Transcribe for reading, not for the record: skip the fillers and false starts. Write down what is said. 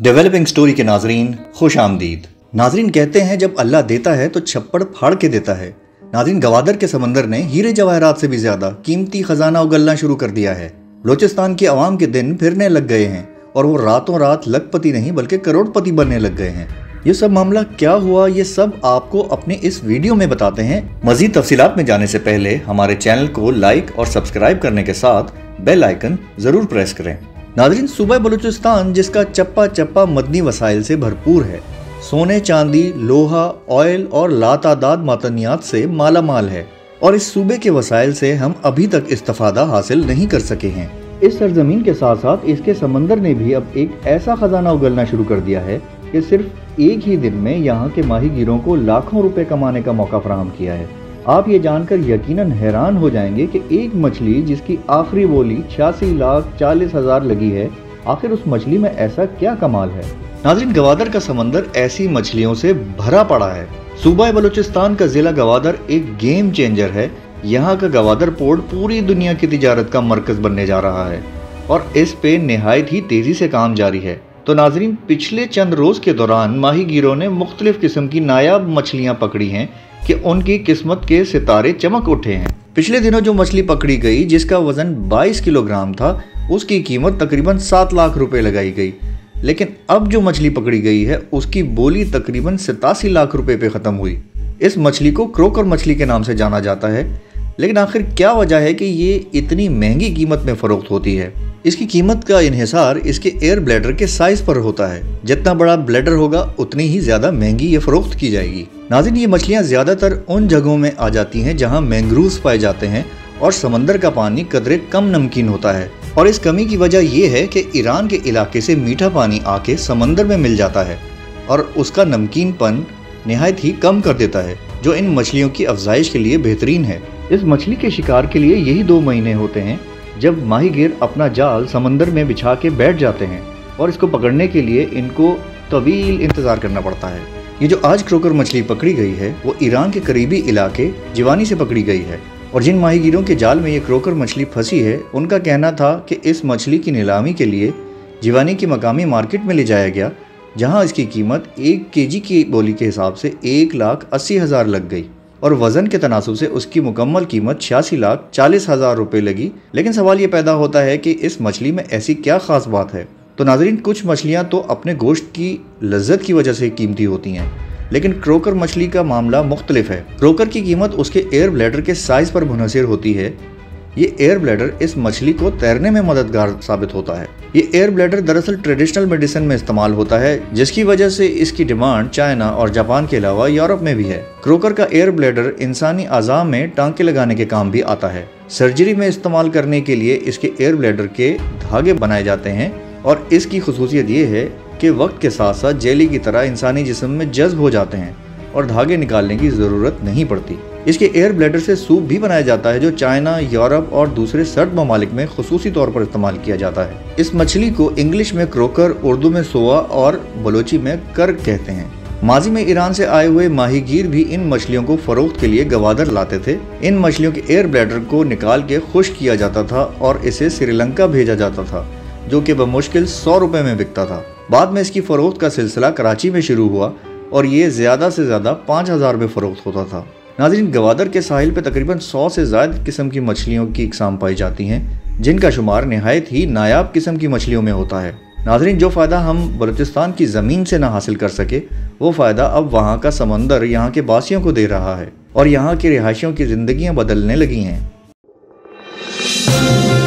Developing story के नाजरीन खुश आमदीद। नाजरीन कहते हैं जब अल्लाह देता है तो छप्पड़ फाड़ के देता है। नाजरीन गवादर के समंदर ने हीरे जवाहरात से भी ज्यादा कीमती खजाना उगलना शुरू कर दिया है। बलूचिस्तान की आवाम के दिन फिरने लग गए हैं और वो रातों रात लखपति नहीं बल्कि करोड़पति बनने लग गए हैं। ये सब मामला क्या हुआ, ये सब आपको अपने इस वीडियो में बताते हैं। मजीद तफसीलात में जाने से पहले हमारे चैनल को लाइक और सब्सक्राइब करने के साथ बेल आइकन जरूर प्रेस करें। नाजरीन सूबा बलूचिस्तान जिसका चप्पा चप्पा मदनी वसाइल से भरपूर है, सोने चांदी लोहा ऑयल और लातादाद मादनियात से माला माल है और इस सूबे के वसाइल से हम अभी तक इस्तिफादा हासिल नहीं कर सके हैं। इस सरजमीन के साथ साथ इसके समंदर ने भी अब एक ऐसा खजाना उगलना शुरू कर दिया है कि सिर्फ एक ही दिन में यहाँ के माहीगीरों को लाखों रुपए कमाने का मौका फराहम किया है। आप ये जानकर यकीनन हैरान हो जाएंगे कि एक मछली जिसकी आखिरी बोली 86,40,000 लगी है, आखिर उस मछली में ऐसा क्या कमाल है। नाज़रीन गवादर का समंदर ऐसी मछलियों से भरा पड़ा है। सूबा बलूचिस्तान का जिला गवादर एक गेम चेंजर है। यहाँ का गवादर पोर्ट पूरी दुनिया की तिजारत का मरकज बनने जा रहा है और इस पे निहायत ही तेजी से काम जारी है। तो नाजरीन पिछले चंद रोज के दौरान माहीगीरों ने मुख्तलिफ किस्म की नायाब मछलियां पकड़ी हैं कि उनकी किस्मत के सितारे चमक उठे हैं। पिछले दिनों जो मछली पकड़ी गई जिसका वजन 22 किलोग्राम था, उसकी कीमत तकरीबन 7 लाख रुपए लगाई गई। लेकिन अब जो मछली पकड़ी गई है उसकी बोली तकरीबन 87 लाख रुपए पे खत्म हुई। इस मछली को क्रोकर मछली के नाम से जाना जाता है। लेकिन आखिर क्या वजह है कि ये इतनी महंगी कीमत में फरोख्त होती है? इसकी कीमत का इन्हिसार इसके एयर ब्लैडर के साइज पर होता है। जितना बड़ा ब्लैडर होगा उतनी ही ज्यादा महंगी ये फरोख्त की जाएगी। नाज़रीन ये मछलियाँ ज्यादातर उन जगहों में आ जाती हैं जहाँ मैंग्रोव्स पाए जाते हैं और समंदर का पानी कदरे कम नमकीन होता है। और इस कमी की वजह ये है कि ईरान के इलाके से मीठा पानी आके समंदर में मिल जाता है और उसका नमकीनपन निहायत ही कम कर देता है, जो इन मछलियों की अफजाइश के लिए बेहतरीन है। इस मछली के शिकार के लिए यही 2 महीने होते हैं जब माहीगीर अपना जाल समंदर में बिछा के बैठ जाते हैं और इसको पकड़ने के लिए इनको तवील इंतजार करना पड़ता है। ये जो आज क्रोकर मछली पकड़ी गई है वो ईरान के करीबी इलाके जिवानी से पकड़ी गई है और जिन माहीगीरों के जाल में ये क्रोकर मछली फंसी है उनका कहना था कि इस मछली की नीलामी के लिए जिवानी की मकामी मार्केट में ले जाया गया, जहाँ इसकी कीमत 1 केजी की बोली के हिसाब से 1,80,000 लग गई और वजन के तनासुब से उसकी मुकम्मल कीमत 86,40,000 रुपए लगी। लेकिन सवाल ये पैदा होता है कि इस मछली में ऐसी क्या खास बात है। तो नाजरीन कुछ मछलियां तो अपने गोश्त की लज्जत की वजह से कीमती होती हैं, लेकिन क्रोकर मछली का मामला मुख्तलिफ है। क्रोकर की कीमत उसके एयर ब्लैडर के साइज पर मुनहसर होती है। ये एयर ब्लैडर इस मछली को तैरने में मददगार साबित होता है। ये एयर ब्लैडर दरअसल ट्रेडिशनल मेडिसिन में इस्तेमाल होता है, जिसकी वजह से इसकी डिमांड चाइना और जापान के अलावा यूरोप में भी है। क्रोकर का एयर ब्लैडर इंसानी आज़ा में टांके लगाने के काम भी आता है। सर्जरी में इस्तेमाल करने के लिए इसके एयर ब्लैडर के धागे बनाए जाते हैं और इसकी खुसूसियत ये है कि वक्त के साथ साथ जेली की तरह इंसानी जिस्म में जज्ब हो जाते हैं और धागे निकालने की ज़रूरत नहीं पड़ती। इसके एयर ब्लैडर से सूप भी बनाया जाता है जो चाइना, यूरोप और दूसरे सर्द ममालिक में खुसूसी तौर पर इस्तेमाल किया जाता है। इस मछली को इंग्लिश में क्रोकर, उर्दू में सोआ और बलोची में कर्क कहते हैं। माजी में ईरान से आए हुए माहीगीर भी इन मछलियों को फरोख्त के लिए गवादर लाते थे। इन मछलियों के एयर ब्लैडर को निकाल के खुश्क किया जाता था और इसे श्रीलंका भेजा जाता था, जो कि बमुश्किल 100 रुपए में बिकता था। बाद में इसकी फरोख्त का सिलसिला कराची में शुरू हुआ और ये ज़्यादा से ज़्यादा 5,000 में फरोख्त होता था। नाज़रीन गवादर के साहिल पे तकरीबन 100 से ज़्यादा किस्म की मछलियों की इकसाम पाई जाती हैं, जिनका शुमार निहायत ही नायाब किस्म की मछलियों में होता है। नाज़रीन जो फ़ायदा हम बलूचिस्तान की ज़मीन से ना हासिल कर सके, वो फ़ायदा अब वहाँ का समंदर यहाँ के बासियों को दे रहा है और यहाँ के रिहायशियों की ज़िंदगियाँ बदलने लगी हैं।